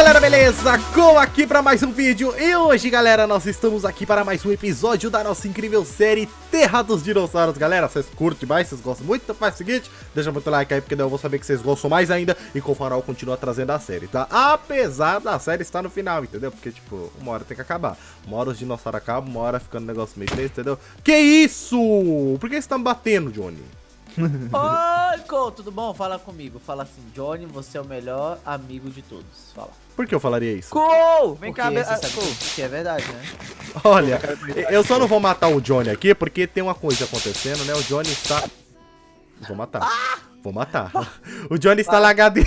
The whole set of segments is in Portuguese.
galera, beleza? Com aqui para mais um vídeo. E hoje, galera, nós estamos aqui para mais um episódio da nossa incrível série Terra dos Dinossauros. Galera, vocês curtem mais? Vocês gostam muito? Então faz o seguinte, deixa muito like aí, porque daí eu vou saber que vocês gostam mais ainda. E com o Farol continua trazendo a série, tá? Apesar da série estar no final, entendeu? Porque, tipo, uma hora tem que acabar. Uma hora os dinossauros acabam, uma hora ficando um negócio meio triste, entendeu? Que isso? Por que você tá me batendo, Johnny? Oi, Cole, tudo bom? Fala comigo. Fala assim, Johnny, você é o melhor amigo de todos. Fala. Por que eu falaria isso? Cole, vem cá, Cole. Que é verdade, né? Olha, eu só não vou matar o Johnny aqui, porque tem uma coisa acontecendo, né? O Johnny está... Vou matar. Vou matar. O Johnny está lagado...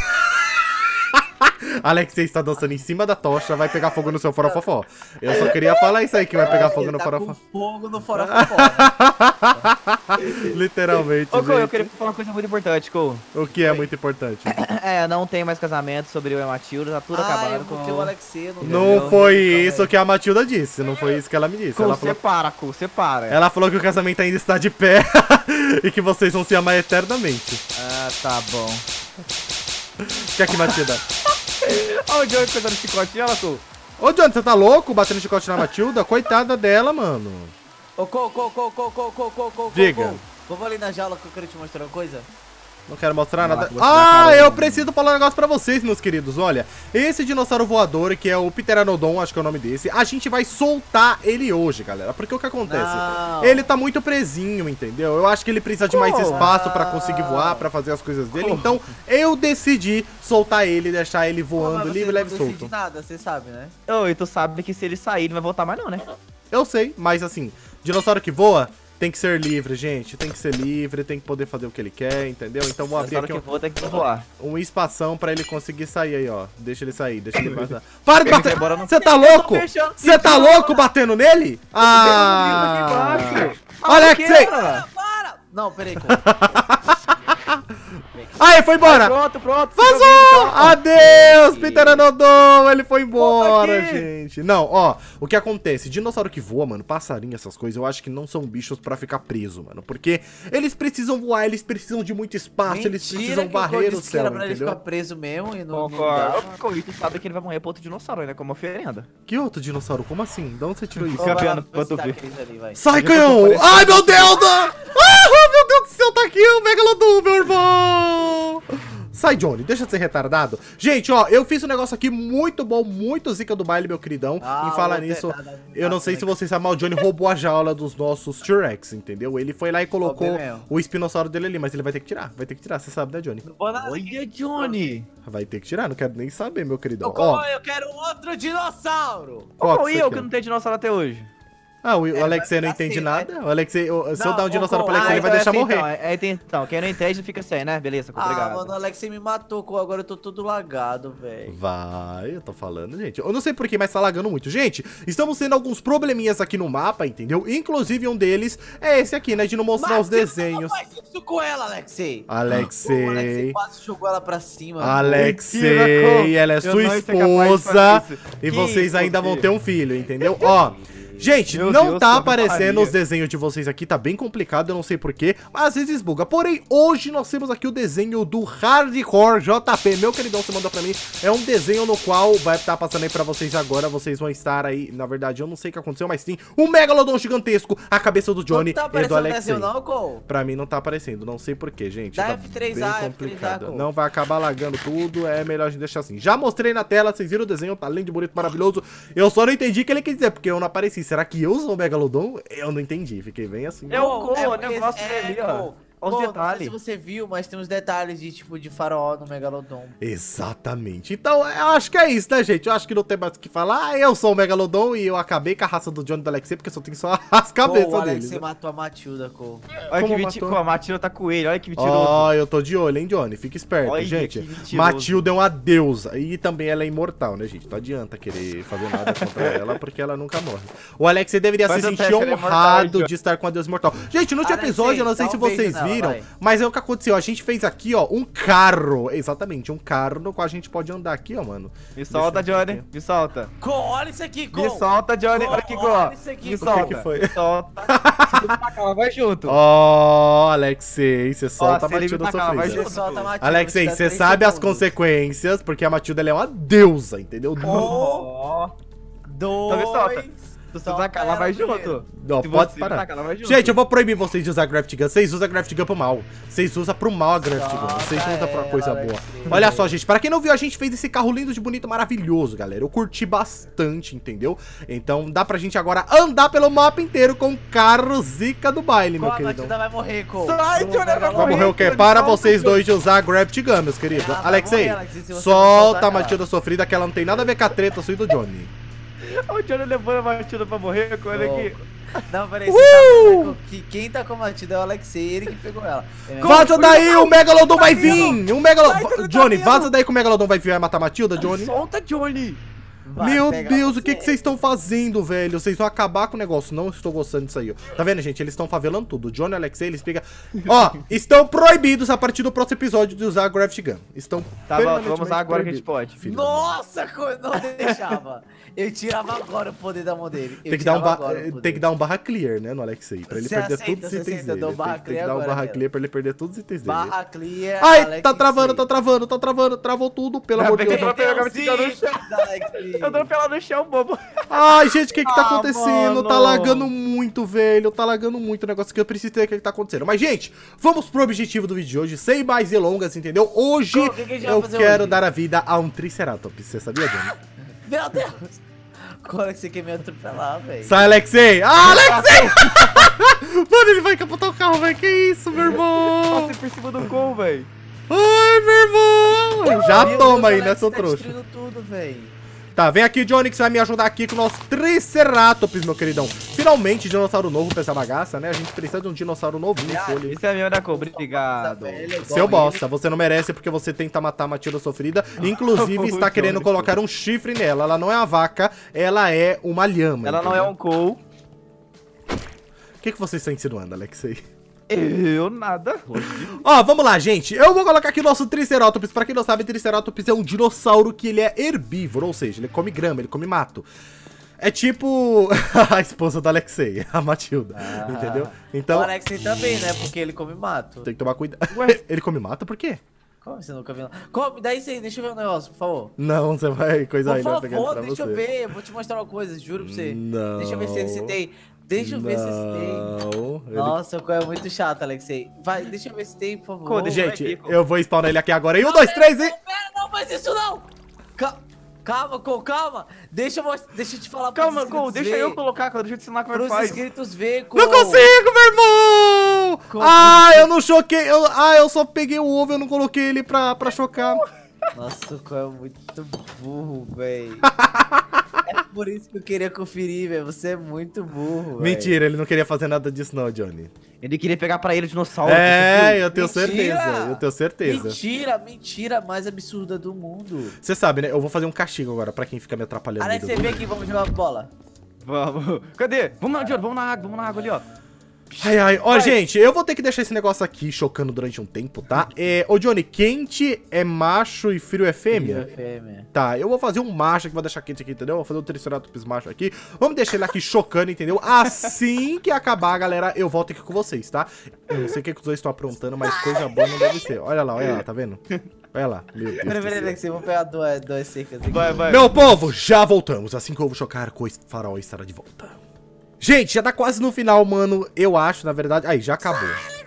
Alex, você está dançando em cima da tocha, vai pegar fogo no seu forofofó. Eu só queria falar isso aí, que vai pegar fogo no forofofó. Fogo no forofofó. Literalmente. Ô, Cole, eu queria falar uma coisa muito importante, Cole. O que é muito importante? Não tem mais casamento sobre eu e a Matilda, tá tudo acabado com... o Alexei, Não foi isso que a Matilda disse, não foi isso que ela me disse. Cole, Ela falou... separa, Cole, separa. Ela falou que o casamento ainda está de pé e que vocês vão se amar eternamente. Ah, tá bom. Quer que Matilda? Olha o Johnny coisando chicote, olha, Cole. Ô, Johnny, você tá louco batendo chicote na Matilda? Coitada dela, mano. Ô, Cole. Diga. Vamos ali na jaula que eu quero te mostrar uma coisa. Não quero mostrar nada. Ah, eu preciso falar um negócio pra vocês, meus queridos. Olha, esse dinossauro voador, que é o Pteranodon, acho que é o nome desse, a gente vai soltar ele hoje, galera. Porque o que acontece? Não. Ele tá muito presinho, entendeu? Eu acho que ele precisa de mais espaço pra conseguir voar, pra fazer as coisas dele. Então, eu decidi soltar ele, deixar ele voando livre, leve e solto. Não decide nada, você sabe, né? Ô, e tu sabe que se ele sair, não vai voltar mais não, né? Eu sei, mas assim, dinossauro que voa... Tem que ser livre, gente. Tem que ser livre, tem que poder fazer o que ele quer, entendeu? Então vou abrir aqui tem que voar. um espação pra ele conseguir sair aí, ó. Deixa ele sair, deixa ele passar. Para de bater! Embora, Você tá louco? Você tá louco batendo nele? Ah! Alexei! Para! Não, peraí, Aí, foi embora! Pronto. Vazou! Adeus, Pteranodon! Ele foi embora, gente. Não, ó, o que acontece? Dinossauro que voa, mano, passarinho, essas coisas, eu acho que não são bichos pra ficar preso, mano. Porque eles precisam voar, eles precisam de muito espaço, eles precisam varrer o céu, pra ele ficar preso mesmo e não... Concordo. E tu sabe que ele vai morrer pra outro dinossauro, né? Como oferenda. Que outro dinossauro? Como assim? De onde você tirou isso? Sai, canhão! Ai, meu Deus! Meu Deus do céu, tá aqui o Megalodon, meu irmão! Sai, Johnny, deixa de ser retardado. Gente, ó, eu fiz um negócio aqui muito bom, muito zica do baile, meu queridão. Em falar nisso, eu não sei se vocês sabem, mas o Johnny roubou a jaula dos nossos T-Rex, entendeu? Ele foi lá e colocou o espinossauro dele ali, mas ele vai ter que tirar, você sabe, né, Johnny? Olha, Johnny! Vai ter que tirar, não quero nem saber, meu queridão. Ó, eu quero outro dinossauro! Qual e eu que não tenho dinossauro até hoje? Ah, o Alexei não entende nada? O Alexei, se eu dar um dinossauro pro Alexei, ele vai deixar morrer. Então, quem não entende fica sem, né? Beleza, obrigado. Mano, o Alexei me matou, agora eu tô todo lagado, velho. Vai, eu tô falando, gente. Eu não sei porquê, mas tá lagando muito. Gente, estamos tendo alguns probleminhas aqui no mapa, entendeu? Inclusive um deles é esse aqui, né? De não mostrar os desenhos. Mas não faz isso com ela, Alexei. O Alexei quase jogou ela pra cima. Alexei, ela é sua esposa e vocês ainda vão ter um filho, entendeu? Ó... Gente, não tá aparecendo os desenhos de vocês aqui, tá bem complicado, eu não sei porquê, mas às vezes buga. Porém, hoje nós temos aqui o desenho do Hardcore JP, meu queridão, você mandou pra mim. É um desenho no qual vai estar passando aí pra vocês agora, vocês vão estar aí, na verdade, eu não sei o que aconteceu, mas sim, um Megalodon gigantesco, a cabeça do Johnny e do Alexei. Pra mim não tá aparecendo, não sei porquê, gente, tá bem complicado. Não vai acabar lagando tudo, é melhor a gente deixar assim. Já mostrei na tela, vocês viram o desenho, tá lindo, bonito, maravilhoso. Eu só não entendi o que ele quis dizer, porque eu não apareci. Será que eu sou o Megalodon? Eu não entendi, fiquei bem assim. É o negócio dele, ó. Os detalhes. Não sei se você viu, mas tem uns detalhes de tipo de faraó no Megalodon. Exatamente. Então, eu acho que é isso, né, gente? Eu acho que não tem mais o que falar. Eu sou o Megalodon e eu acabei com a raça do Johnny e do Alexei, porque só tem só as cabeças deles. O Alexei matou a Matilda, Cole. Olha que mentiroso. A Matilda tá com ele, olha que mentiroso. Ó, eu tô de olho, hein, Johnny? Fica esperto, olha, gente. Matilda é uma deusa. E também ela é imortal, né, gente? Não adianta querer fazer nada contra ela, porque ela nunca morre. O Alexei deveria se sentir honrado de estar com a deusa imortal. Gente, no último episódio, eu não sei se vocês viram. viram, mas é o que aconteceu. A gente fez aqui, ó, um carro. Exatamente, um carro no qual a gente pode andar aqui, ó, mano. Me solta, Johnny. Me solta. Olha isso aqui, Me solta, Johnny. Olha aqui, ó. Me solta. O que foi? Me solta. Se tu tacar, ela vai junto. Ó, Alexei, você solta a Matilda sofrida. Alexei, você sabe as consequências, porque a Matilda ela é uma deusa, entendeu? Ó. Então me solta. Se você tacar, ela vai junto. Não, pode parar. Gente, eu vou proibir vocês de usar Graft Gun. Vocês usam Graft Gun pro mal. Vocês usam pro mal a Graft Gun. Vocês não usam pra coisa boa. Olha só, gente. Pra quem não viu, a gente fez esse carro lindo, de bonito, maravilhoso, galera. Eu curti bastante, entendeu? Então dá pra gente agora andar pelo mapa inteiro com o carro zica do baile, meu querido. Vai morrer, Cole. Sai, Johnny, vai morrer o quê? Para vocês dois de usar Graft Gun, meus queridos. Alexei, solta a Matilda sofrida, que ela não tem nada a ver com a treta sua e do Johnny. O Johnny levou a Matilda pra morrer com ele aqui. Não, peraí, você tá vendo que quem tá com a Matilda é o Alexei, ele que pegou ela. Vaza daí, o Megalodon vai vir! Johnny, vaza daí que o Megalodon vai vir e vai matar a Matilda, Johnny. Solta, Johnny! Meu Deus, o que vocês estão fazendo, velho? Vocês vão acabar com o negócio. Não estou gostando disso aí, ó. Tá vendo, gente? Eles estão favelando tudo. O Johnny e o Alexei, eles pegam... Ó, estão proibidos a partir do próximo episódio de usar a Graft Gun. Estão vamos usar agora que a gente pode. Nossa, não deixava. Eu tirava agora o poder da mão dele. Tem que dar um barra clear, né, no Alexei. Pra ele perder todos os itens dele. Tem que dar um barra clear pra ele perder todos os itens dele. Barra clear, ai, tá travando. Travou tudo, pelo amor de Deus. Eu dropei ela no chão, bobo. Ai, gente, o que tá acontecendo? Mano. Tá lagando muito, velho. Tá lagando muito o negócio aqui. Eu preciso entender o que tá acontecendo. Mas, gente, vamos pro objetivo do vídeo de hoje. Sem mais delongas, entendeu? Hoje eu quero dar a vida a um Triceratops. Você sabia, Johnny? Meu Deus. Como é que você quer me atropelar, velho? Sai, Alexei. Ah, Alexei! Mano, ele vai capotar o carro, velho. Que isso, meu irmão? Passei por cima do gol, velho. Ai, meu irmão. Já toma aí, né, seu trouxa? Tudo, velho. Tá, vem aqui, Johnny, que você vai me ajudar aqui com o nosso Triceratops, meu queridão. Finalmente, dinossauro novo pra essa bagaça, né? A gente precisa de um dinossauro novinho. Isso é meu, né, Cobra? Obrigado. Seu bosta, você não merece porque você tenta matar a Matilda sofrida. Inclusive, está querendo colocar um chifre nela. Ela não é uma vaca, ela é uma lhama. Ela não é um cow. O que você está insinuando, Alexei? Eu nada. Ó, vamos lá, gente. Eu vou colocar aqui o nosso Triceratops. Pra quem não sabe, Triceratops é um dinossauro que ele é herbívoro, ou seja, ele come grama, ele come mato. É tipo a esposa do Alexei, a Matilda, entendeu? Então... O Alexei também, né? Porque ele come mato. Tem que tomar cuidado. Ele come mato por quê? Como você nunca viu? Come, daí sim, deixa eu ver um negócio, por favor. Não, você vai coisar aí, por favor, deixa eu ver. Eu vou te mostrar uma coisa, juro pra você. Não. Deixa eu ver se esse tem. Deixa eu ver se esse tem. Nossa, é muito chato, Alexei. Vai, deixa eu ver se tem, por favor. Gente, eu vou spawnar ele aqui agora. 1, 2, 3 e... Não faz isso não! Calma, Cole, calma. Deixa eu te falar. Calma, Cole, deixa eu colocar, cara. Deixa eu te ensinar como é que faz. Os inscritos ver, Cole. Não consigo, meu irmão! Eu não choquei. Eu só peguei o ovo, eu não coloquei ele pra chocar. Nossa, o Cole é muito burro, velho. É por isso que eu queria conferir, velho. Você é muito burro, velho. Mentira, ele não queria fazer nada disso não, Johnny. Ele queria pegar pra ele o dinossauro. Eu tenho certeza. Eu tenho certeza. Mentira mais absurda do mundo. Você sabe, né? Eu vou fazer um castigo agora pra quem fica me atrapalhando. Alex, você vem aqui, vamos jogar bola. Vamos. Cadê? Vamos lá, Johnny, vamos na água ali, ó. Ó, gente, eu vou ter que deixar esse negócio aqui chocando durante um tempo, tá? Ô, Johnny, quente é macho e frio é fêmea? Frio é fêmea. Tá, eu vou fazer um macho que vou deixar quente aqui, entendeu? Vou fazer um Triceratops macho aqui. Vamos deixar ele aqui chocando, entendeu? Assim que acabar, galera, eu volto aqui com vocês, tá? Eu não sei o que os dois estão aprontando, mas coisa boa não deve ser. Olha lá, tá vendo? Olha lá, meu Deus. Peraí, Alexei, vou pegar duas cercas aqui. Vai. Meu povo, já voltamos. Assim que eu vou chocar, o farol estará de volta. Gente, já tá quase no final, mano. Eu acho, na verdade... Aí, já acabou.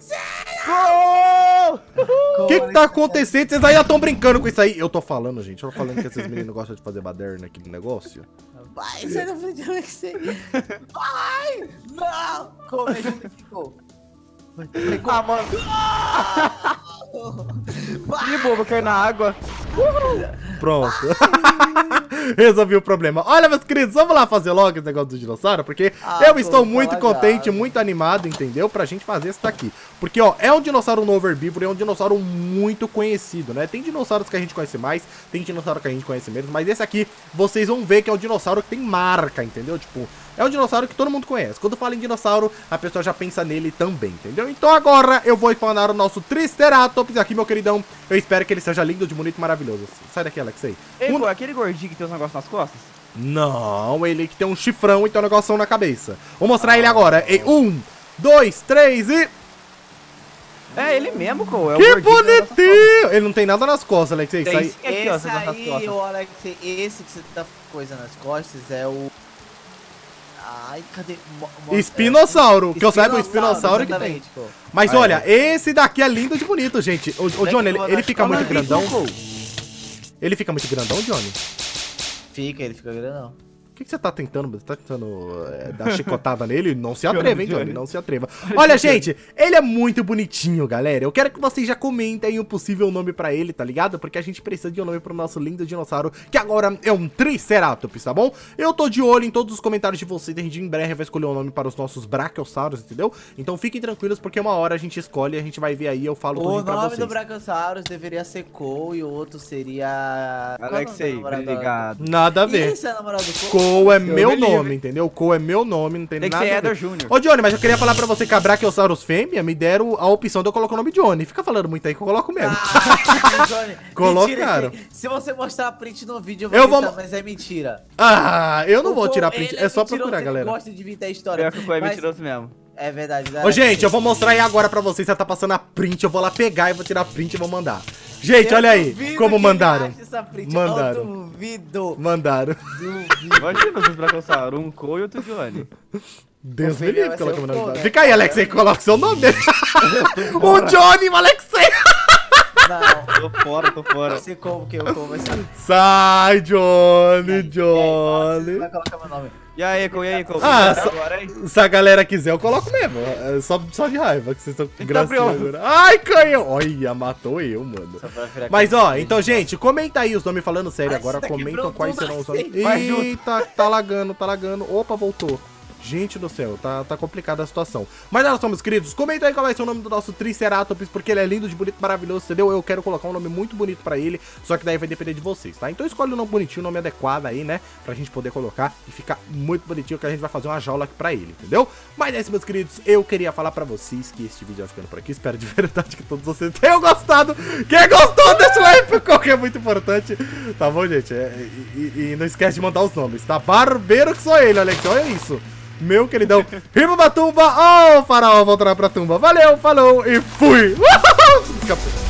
O que tá acontecendo? Vocês ainda estão brincando com isso aí. Eu tô falando, gente. Eu tô falando que esses meninos gostam de fazer baderna aqui no negócio. Vai, sai da frente, Alexei. Vai! Não! Como é que ficou? Mano. Que bobo, caiu na água. Pronto. Resolvi o problema. Olha, meus queridos, vamos lá fazer logo esse negócio do dinossauro, porque eu estou muito contente, muito animado, entendeu? Pra gente fazer isso daqui. Porque, ó, é um dinossauro novo herbívoro, é um dinossauro muito conhecido, né? Tem dinossauros que a gente conhece mais, tem dinossauro que a gente conhece menos, mas esse aqui, vocês vão ver que é um dinossauro que tem marca, entendeu? Tipo, é um dinossauro que todo mundo conhece. Quando fala em dinossauro, a pessoa já pensa nele também, entendeu? Então agora eu vou spawnar o nosso Triceratops aqui, meu queridão. Eu espero que ele seja lindo, de bonito e maravilhoso. Sai daqui, Alexei. Ei, pô, aquele gordinho que tem os negócios nas costas? Não, ele que tem um chifrão e tem um negocinho na cabeça. Vou mostrar ele agora. Em 1, 2, 3 e... É ele mesmo, pô. É que bonitinho! Ele não tem nada nas costas, Alexei. Esse aí, Alex, esse que você tá coisa nas costas é o... Ai, cadê? Espinossauro, que eu saiba o espinossauro que tem. Pô. Mas olha, esse daqui é lindo de bonito, gente. O Johnny, ele fica muito grandão. Ele fica muito grandão, Johnny? Ele fica grandão. O que você tá tentando? Você tá tentando dar chicotada nele? Não se atreva, hein, Johnny? Não se atreva. Olha, gente, ele é muito bonitinho, galera. Eu quero que vocês já comentem o possível nome pra ele, tá ligado? Porque a gente precisa de um nome pro nosso lindo dinossauro, que agora é um Triceratops, tá bom? Eu tô de olho em todos os comentários de vocês. A gente em breve vai escolher um nome para os nossos Brachiosauros, entendeu? Então fiquem tranquilos, porque uma hora a gente escolhe e a gente vai ver aí, eu falo tudo pra vocês. O nome do Brachiosaurus deveria ser Cole e o outro seria... Alexei, obrigado. Nada a ver. Isso é namorado do Cole? Cole é meu nome, entendeu? Cole é meu nome, não tem nada a ver. Eder Júnior. Ô, Johnny, mas eu queria falar pra você que a Brachiosaurus fêmea me deram a opção de eu colocar o nome Johnny. Fica falando muito aí que eu coloco mesmo. Johnny, colocaram. Mentira, se você mostrar a print no vídeo, eu vou gritar, mas é mentira. Ah, eu não vou tirar print, é só procurar, galera. Eu gosto de inventar história. Pior que foi mentiroso mesmo. É verdade. Ô, gente, eu vou mostrar aí agora pra vocês. Você tá passando a print, eu vou lá pegar e vou tirar a print e vou mandar. Gente, olha aí como mandaram. Mandaram. Eu duvido. Mandaram. Imagina vocês pra caçar um Cole e outro Johnny. Deus me livre, coloca meu nome. Fica aí, Alexei, coloca o seu nome dele. O Johnny, o Alexei. Não. Tô fora. Você como que eu como essa... Sai, Johnny, Johnny. Vai colocar meu nome. E aí, Cole? Ah, se a galera quiser, eu coloco mesmo. É só de raiva que vocês estão gracinha agora. Ai, canhão! Olha, matou eu, mano. Mas, ó, então, gente, comenta aí os nomes falando sério agora. Comentam quais serão os nomes. Eita, tá lagando, tá lagando. Opa, voltou. Gente do céu, tá complicada a situação. Mas olha só, meus queridos, comenta aí qual vai ser o nome do nosso Triceratops, porque ele é lindo, de bonito, maravilhoso, entendeu? Eu quero colocar um nome muito bonito pra ele, só que daí vai depender de vocês, tá? Então escolhe um nome bonitinho, um nome adequado aí, né? Pra gente poder colocar e ficar muito bonitinho, que a gente vai fazer uma jaula aqui pra ele, entendeu? Mas é isso, meus queridos, eu queria falar pra vocês que este vídeo vai ficando por aqui. Espero de verdade que todos vocês tenham gostado. Quem gostou, deixa o like, porque é muito importante. Tá bom, gente? E não esquece de mandar os nomes, tá? Barbeiro que sou ele, Alex, olha isso. Meu queridão, Riba Batumba, ó, o faraó voltará pra tumba. Valeu, falou e fui! Escapou.